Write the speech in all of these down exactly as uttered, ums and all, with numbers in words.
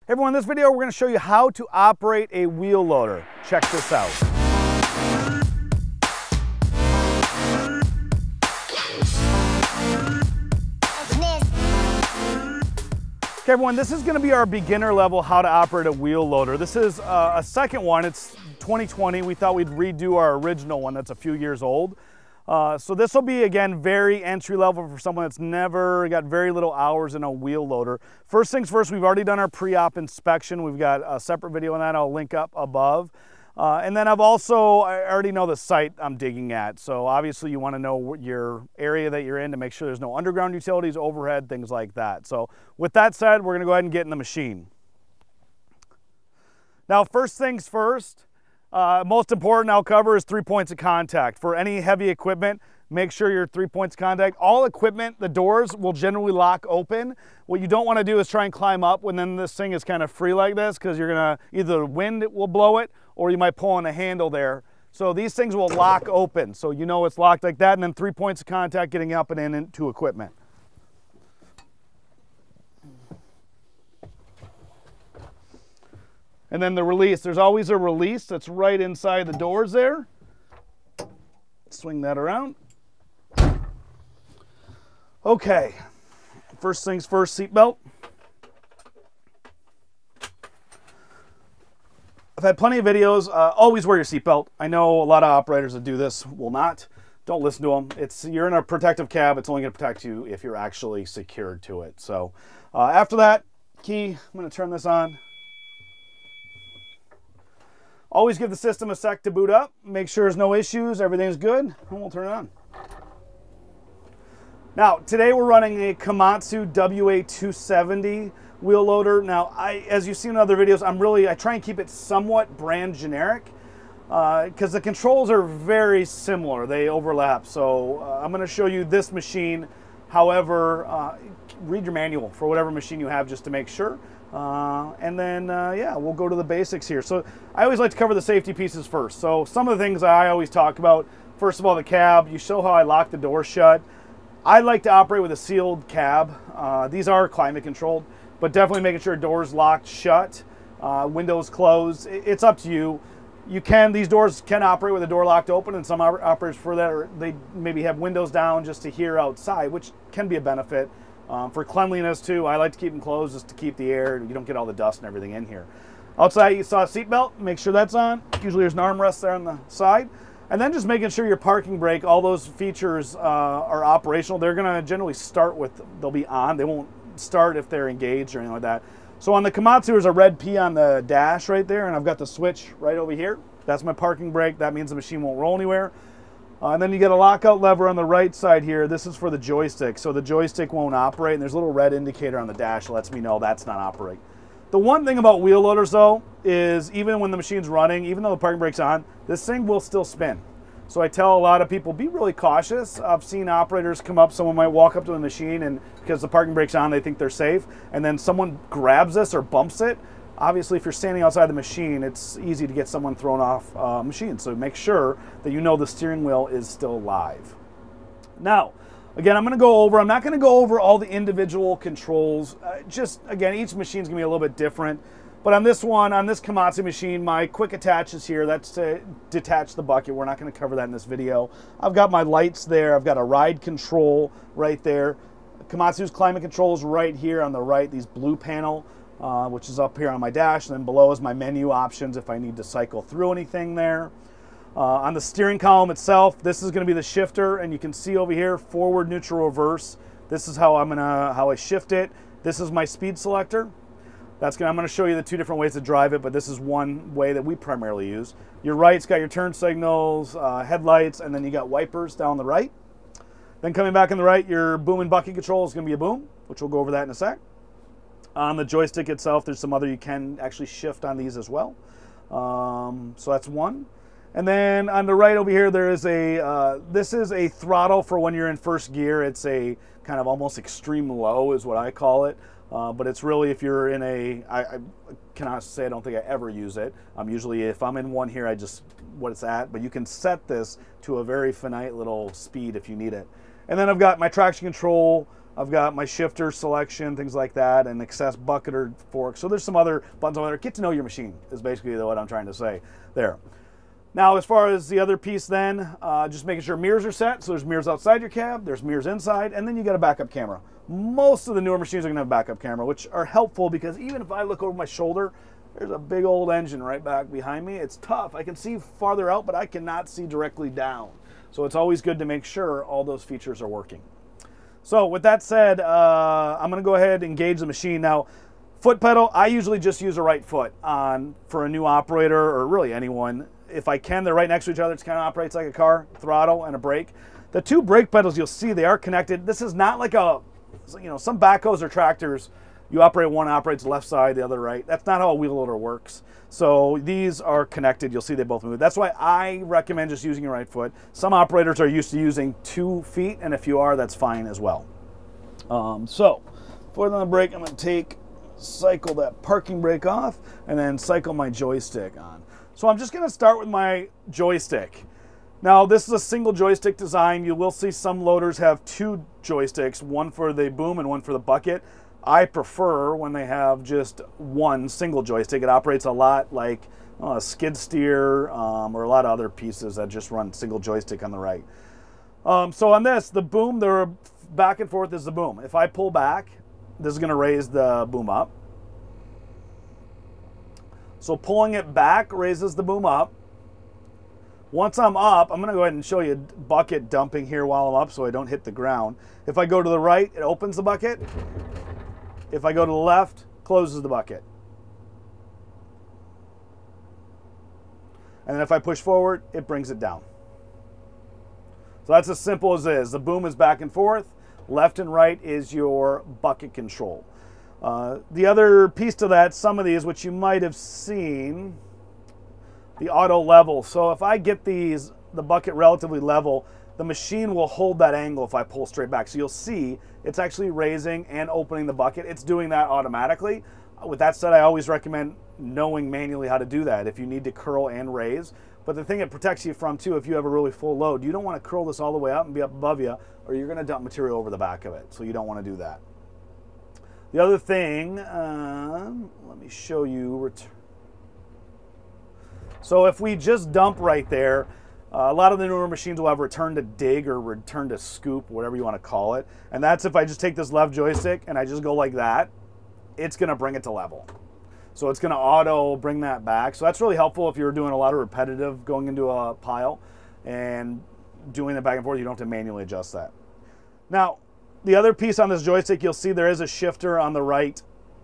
Hey everyone, in this video we're going to show you how to operate a wheel loader. Check this out. Okay everyone, this is going to be our beginner level how to operate a wheel loader. This is uh, a second one. It's twenty twenty. We thought we'd redo our original one that's a few years old. Uh, so this will be, again, very entry level for someone that's never got very little hours in a wheel loader. First things first, we've already done our pre-op inspection. We've got a separate video on that I'll link up above. Uh, and then I've also, I already know the site I'm digging at. So obviously you want to know your area that you're in to make sure there's no underground utilities, overhead, things like that. So with that said, we're going to go ahead and get in the machine. Now, first things first, Uh, most important I'll cover is three points of contact. For any heavy equipment, make sure your three points of contact. All equipment, the doors will generally lock open. What you don't want to do is try and climb up when then this thing is kind of free like this, because you're going to, either the wind will blow it or you might pull on the handle there. So these things will lock open. So you know it's locked like that, and then three points of contact getting up and in into equipment. And then the release, there's always a release that's right inside the doors there. Swing that around. Okay, first things first, seatbelt. I've had plenty of videos, uh, always wear your seatbelt. I know a lot of operators that do this will not. Don't listen to them. It's, you're in a protective cab, it's only gonna protect you if you're actually secured to it. So uh, after that, key, I'm gonna turn this on. Always give the system a sec to boot up. Make sure there's no issues, everything's good, and we'll turn it on. Now, today we're running a Komatsu W A two seventy wheel loader. Now, I, as you've seen in other videos, I'm really, I try and keep it somewhat brand generic because uh, the controls are very similar. They overlap. So uh, I'm going to show you this machine. However, uh, read your manual for whatever machine you have just to make sure. Uh, and then, uh, yeah, we'll go to the basics here. So I always like to cover the safety pieces first. So some of the things I always talk about, first of all, the cab. You show how I lock the door shut. I like to operate with a sealed cab. Uh, these are climate controlled, but definitely making sure doors locked shut, uh, windows closed. It's up to you. You can, these doors can operate with the door locked open, and some operators for that, or they maybe have windows down just to hear outside, which can be a benefit. Um, for cleanliness too, I like to keep them closed just to keep the air, you don't get all the dust and everything in here. Outside you saw a seat belt, make sure that's on. Usually there's an armrest there on the side. And then just making sure your parking brake, all those features uh, are operational. They're gonna generally start with, they'll be on. They won't start if they're engaged or anything like that. So on the Komatsu, there's a red P on the dash right there, and I've got the switch right over here. That's my parking brake. That means the machine won't roll anywhere. Uh, and then you get a lockout lever on the right side here. This is for the joystick. So the joystick won't operate, and there's a little red indicator on the dash that lets me know that's not operating. The one thing about wheel loaders though is even when the machine's running, even though the parking brake's on, this thing will still spin. So I tell a lot of people, be really cautious. I've seen operators come up, someone might walk up to the machine, and because the parking brake's on, they think they're safe, and then someone grabs this or bumps it. Obviously, if you're standing outside the machine, it's easy to get someone thrown off uh, machine. So make sure that you know the steering wheel is still live. Now, again, I'm going to go over, I'm not going to go over all the individual controls. Uh, just, again, each machine's going to be a little bit different. But on this one, on this Komatsu machine, my quick attach is here. That's to detach the bucket. We're not going to cover that in this video. I've got my lights there. I've got a ride control right there. Komatsu's climate control is right here on the right, these blue panel. Uh, which is up here on my dash, and then below is my menu options if I need to cycle through anything there. Uh, on the steering column itself, this is going to be the shifter, and you can see over here forward, neutral, reverse. This is how I'm gonna how I shift it. This is my speed selector. That's gonna I'm going to show you the two different ways to drive it, but this is one way that we primarily use. Your right's got your turn signals, uh, headlights, and then you got wipers down the right. Then coming back on the right, your boom and bucket control is going to be a boom, which we'll go over that in a sec. On the joystick itself, there's some other, you can actually shift on these as well. Um, so that's one. And then on the right over here, there is a, uh, this is a throttle for when you're in first gear. It's a kind of almost extreme low is what I call it. Uh, but it's really if you're in a, I, I cannot say I don't think I ever use it. Um, usually if I'm in one here, I just, what it's at. But you can set this to a very finite little speed if you need it. And then I've got my traction control I've got my shifter selection, things like that, and access bucket or fork. So there's some other buttons over there. Get to know your machine is basically what I'm trying to say there. Now, as far as the other piece then, uh, just making sure mirrors are set. So there's mirrors outside your cab, there's mirrors inside, and then you got a backup camera. Most of the newer machines are gonna have a backup camera, which are helpful because even if I look over my shoulder, there's a big old engine right back behind me. It's tough. I can see farther out, but I cannot see directly down. So it's always good to make sure all those features are working. So with that said, uh, I'm gonna go ahead and engage the machine. Now, foot pedal, I usually just use a right foot on for a new operator or really anyone. If I can, they're right next to each other. It kind of operates like a car, throttle and a brake. The two brake pedals, you'll see they are connected. This is not like a, you know, some backhoes or tractors, you operate one operates left side, the other right. That's not how a wheel loader works. So these are connected. You'll see they both move. That's why I recommend just using your right foot. Some operators are used to using two feet, and if you are, that's fine as well. Um, so for the brake, I'm going to take, cycle that parking brake off, and then cycle my joystick on. So I'm just going to start with my joystick. Now, this is a single joystick design. You will see some loaders have two joysticks, one for the boom and one for the bucket. I prefer when they have just one single joystick. It operates a lot like uh, a skid steer um, or a lot of other pieces that just run single joystick on the right. Um, so on this, the boom, the back and forth is the boom. If I pull back, this is going to raise the boom up. So pulling it back raises the boom up. Once I'm up, I'm going to go ahead and show you bucket dumping here while I'm up so I don't hit the ground. If I go to the right, it opens the bucket. If I go to the left, closes the bucket. And then if I push forward, it brings it down. So that's as simple as it is. The boom is back and forth. Left and right is your bucket control. Uh, the other piece to that, some of these, which you might have seen, the auto level. So if I get these, the bucket relatively level, the machine will hold that angle if I pull straight back. So you'll see it's actually raising and opening the bucket. It's doing that automatically. With that said, I always recommend knowing manually how to do that if you need to curl and raise. But the thing it protects you from too, if you have a really full load, you don't want to curl this all the way up and be up above you, or you're going to dump material over the back of it. So you don't want to do that. The other thing, uh, let me show you. So if we just dump right there, Uh, a lot of the newer machines will have return to dig or return to scoop, whatever you want to call it. And that's if I just take this left joystick and I just go like that, it's going to bring it to level. So it's going to auto bring that back. So that's really helpful if you're doing a lot of repetitive going into a pile and doing it back and forth. You don't have to manually adjust that. Now, the other piece on this joystick, you'll see there is a shifter on the right.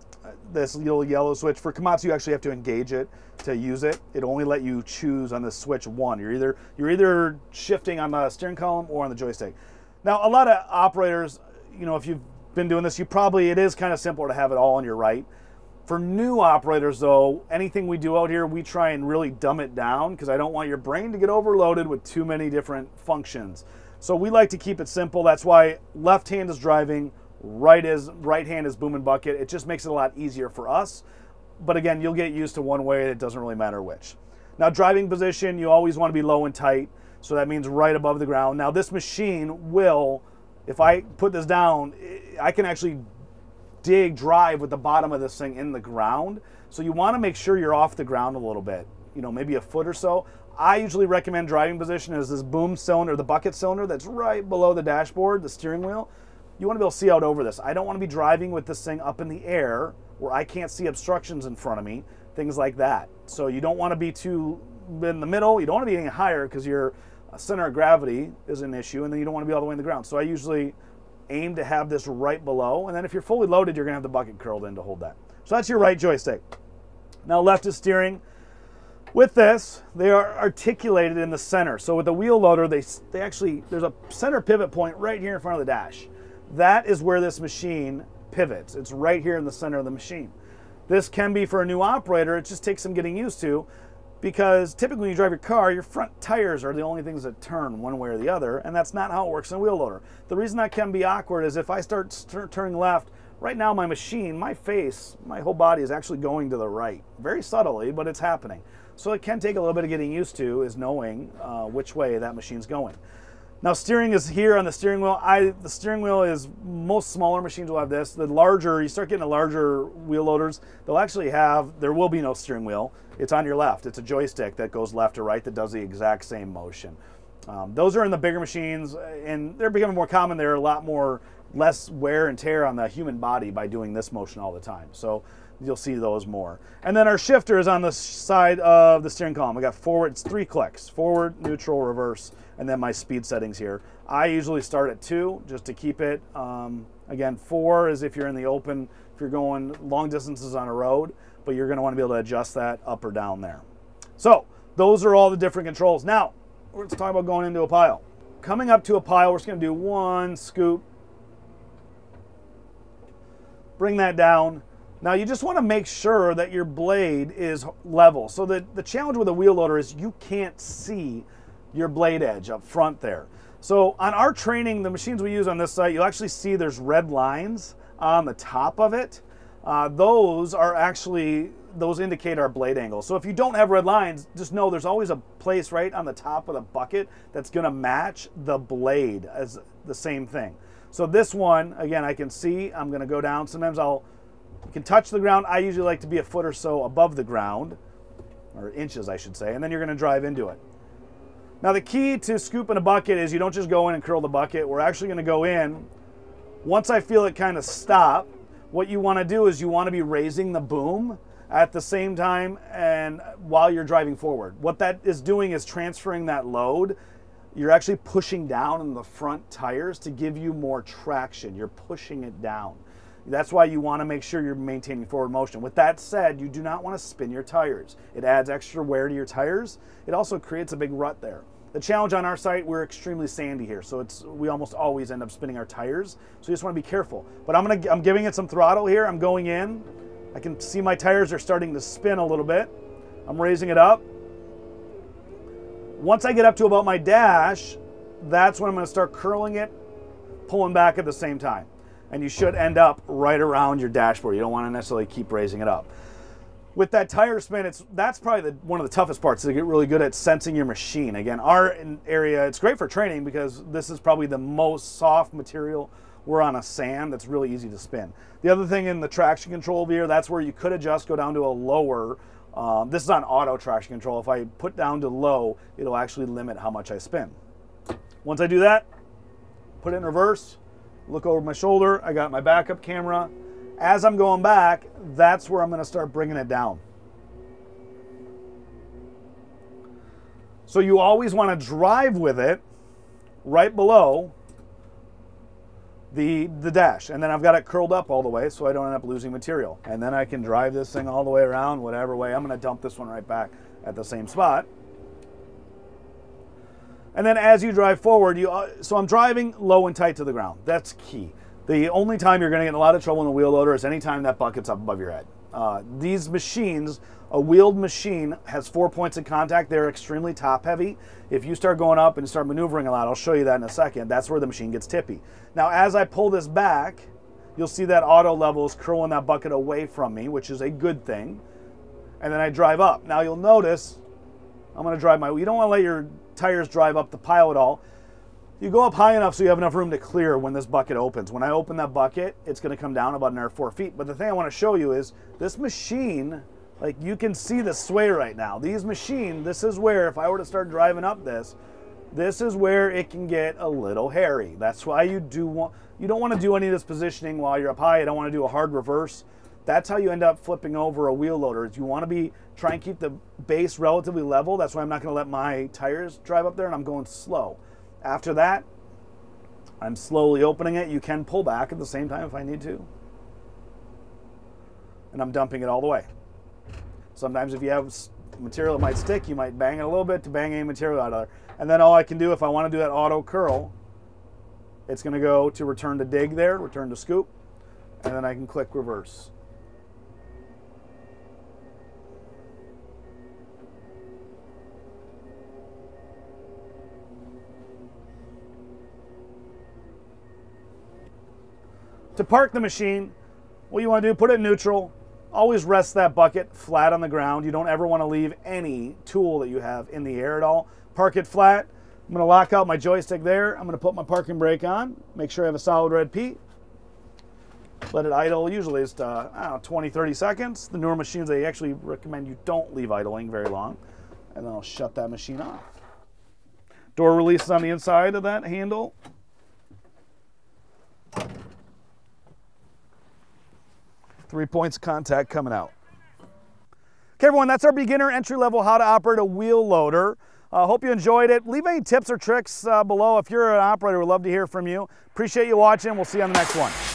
This little yellow switch. For Komatsu, you actually have to engage it to use it. It'll only let you choose on the switch one. You're either you're either shifting on the steering column or on the joystick. Now, a lot of operators, you know, if you've been doing this, you probably, it is kind of simple to have it all on your right. For new operators, though, anything we do out here, we try and really dumb it down because I don't want your brain to get overloaded with too many different functions. So we like to keep it simple. That's why left hand is driving, right is right hand is boom and bucket. It just makes it a lot easier for us. But again, you'll get used to one way. It doesn't really matter which. Now, driving position, you always want to be low and tight. So that means right above the ground. Now, this machine will, if I put this down, I can actually dig, drive with the bottom of this thing in the ground. So you want to make sure you're off the ground a little bit, you know, maybe a foot or so. I usually recommend driving position as this boom cylinder, the bucket cylinder that's right below the dashboard, the steering wheel. You want to be able to see out over this. I don't want to be driving with this thing up in the air where I can't see obstructions in front of me, things like that. So you don't want to be too in the middle. You don't want to be any higher because your center of gravity is an issue, and then you don't want to be all the way in the ground. So I usually aim to have this right below, and then if you're fully loaded, you're going to have the bucket curled in to hold that. So that's your right joystick. Now left is steering. With this, they are articulated in the center. So with the wheel loader, they, they actually, there's a center pivot point right here in front of the dash. That is where this machine pivots. It's right here in the center of the machine. This can be for a new operator. It just takes some getting used to, because typically when you drive your car, your front tires are the only things that turn one way or the other, and that's not how it works in a wheel loader. The reason that can be awkward is if I start turning left, right now my machine, my face, my whole body is actually going to the right. Very subtly, but it's happening. So it can take a little bit of getting used to, is knowing uh, which way that machine's going. Now steering is here on the steering wheel. I the steering wheel is, most smaller machines will have this. The larger, you start getting the larger wheel loaders, they'll actually have, there will be no steering wheel. It's on your left. It's a joystick that goes left or right that does the exact same motion. Um, those are in the bigger machines, and they're becoming more common. They're a lot more, less wear and tear on the human body by doing this motion all the time. So you'll see those more. And then our shifter is on the side of the steering column. I got forward, it's three clicks, forward, neutral, reverse, and then my speed settings here. I usually start at two just to keep it. Um, again, four is if you're in the open, if you're going long distances on a road, but you're gonna wanna be able to adjust that up or down there. So those are all the different controls. Now, let's talk about going into a pile. Coming up to a pile, we're just gonna do one scoop, bring that down. Now you just want to make sure that your blade is level. So the, the challenge with a wheel loader is you can't see your blade edge up front there. So on our training, the machines we use on this site, you'll actually see there's red lines on the top of it. Uh, those are actually, those indicate our blade angle. So if you don't have red lines, just know there's always a place right on the top of the bucket that's gonna match the blade as the same thing. So this one, again, I can see, I'm gonna go down. Sometimes I'll, you can touch the ground. I usually like to be a foot or so above the ground, or inches, I should say, and then you're gonna drive into it. Now the key to scooping a bucket is you don't just go in and curl the bucket. We're actually gonna go in. Once I feel it kind of stop, what you wanna do is you wanna be raising the boom at the same time and while you're driving forward. What that is doing is transferring that load. You're actually pushing down in the front tires to give you more traction. You're pushing it down. That's why you want to make sure you're maintaining forward motion. With that said, you do not want to spin your tires. It adds extra wear to your tires. It also creates a big rut there. The challenge on our site, we're extremely sandy here, so it's we almost always end up spinning our tires. So you just want to be careful. But I'm gonna I'm giving it some throttle here. I'm going in. I can see my tires are starting to spin a little bit. I'm raising it up. Once I get up to about my dash, that's when I'm going to start curling it, pulling back at the same time. And you should end up right around your dashboard. You don't want to necessarily keep raising it up. With that tire spin, it's that's probably the, one of the toughest parts to get really good at sensing your machine. Again, our area, it's great for training because this is probably the most soft material. We're on a sand that's really easy to spin. The other thing in the traction control here, that's where you could adjust, go down to a lower. Um, this is on auto traction control. If I put down to low, it'll actually limit how much I spin. Once I do that, put it in reverse, look over my shoulder. I got my backup camera. As I'm going back, that's where I'm going to start bringing it down. So you always want to drive with it right below the, the dash. And then I've got it curled up all the way so I don't end up losing material. And then I can drive this thing all the way around, whatever way. I'm going to dump this one right back at the same spot. And then as you drive forward, you uh, so I'm driving low and tight to the ground. That's key. The only time you're going to get in a lot of trouble in a wheel loader is anytime that bucket's up above your head. Uh, these machines, a wheeled machine has four points of contact. They're extremely top heavy. If you start going up and start maneuvering a lot, I'll show you that in a second, that's where the machine gets tippy. Now as I pull this back, you'll see that auto level is curling that bucket away from me, which is a good thing. And then I drive up. Now you'll notice, I'm going to drive my, you don't want to let your tires drive up the pile at all. You go up high enough so you have enough room to clear when this bucket opens. When I open that bucket, it's going to come down about another four feet. But the thing I want to show you is this machine, like you can see the sway right now. These machine, this is where if I were to start driving up this, this is where it can get a little hairy. That's why you do want, you don't want to do any of this positioning while you're up high. You don't want to do a hard reverse. That's how you end up flipping over a wheel loader. Is you want to be try and keep the base relatively level. That's why I'm not going to let my tires drive up there, and I'm going slow. After that, I'm slowly opening it. You can pull back at the same time if I need to. And I'm dumping it all the way. Sometimes if you have material that might stick, you might bang it a little bit to bang any material out of there. And then all I can do, if I want to do that auto curl, it's going to go to return to dig there, return to scoop, and then I can click reverse. To park the machine, what you want to do, put it in neutral. Always rest that bucket flat on the ground. You don't ever want to leave any tool that you have in the air at all. Park it flat. I'm gonna lock out my joystick there. I'm gonna put my parking brake on, make sure I have a solid red P. Let it idle, usually it's uh, I don't know, twenty, thirty seconds. The newer machines, they actually recommend you don't leave idling very long. And then I'll shut that machine off. Door release is on the inside of that handle. Three points of contact coming out. Okay, everyone, that's our beginner entry level how to operate a wheel loader. I uh, hope you enjoyed it. Leave any tips or tricks uh, below. If you're an operator, we'd love to hear from you. Appreciate you watching. We'll see you on the next one.